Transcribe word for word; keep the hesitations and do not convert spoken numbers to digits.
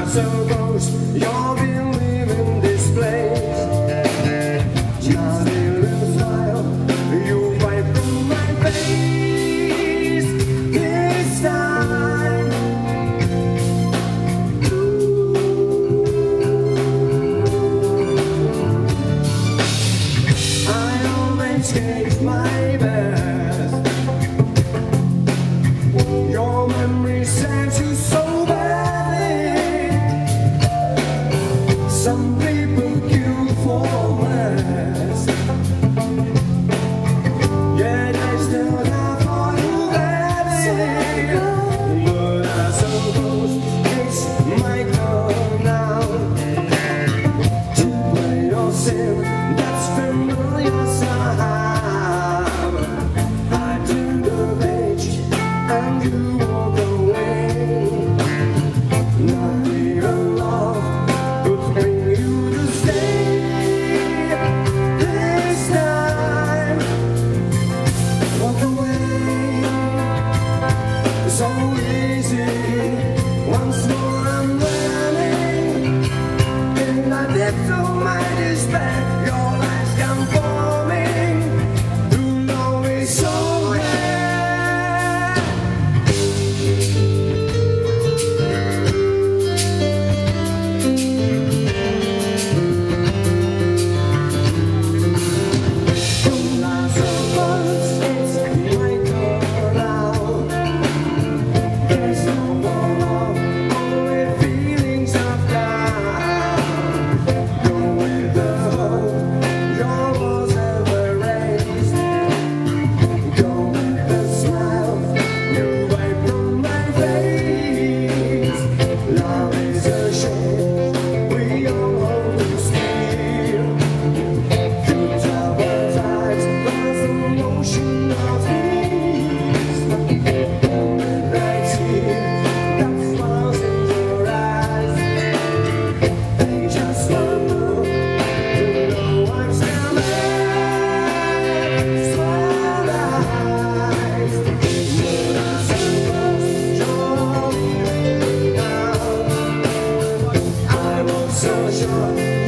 suppose you'll be leaving this place. Just a little smile, you wipe from my face this time. I always gave my best. Your memory serves you so badly. Some people kill for less. Yet I still have for you badly. But I suppose it's my turn now to play your sin that's familiar somehow. I do the page and you walk away. Not even love could bring you to stay this time. Walk away, so easy. Once more I'm running in the depths of my despair. Your lies come forming. To know me so rare. From last of months, it's my turn now. There's no more love, only feelings of doubt. Go with the hope your walls ever raised. Go with the smile you wipe from my face. Love is a shame we all hold still. Through troubled times, there's an ocean of peace. With that tear that smiles in your eyes, they just want to know I'm still there. Surprised, but I suppose you're leaving now. I was so sure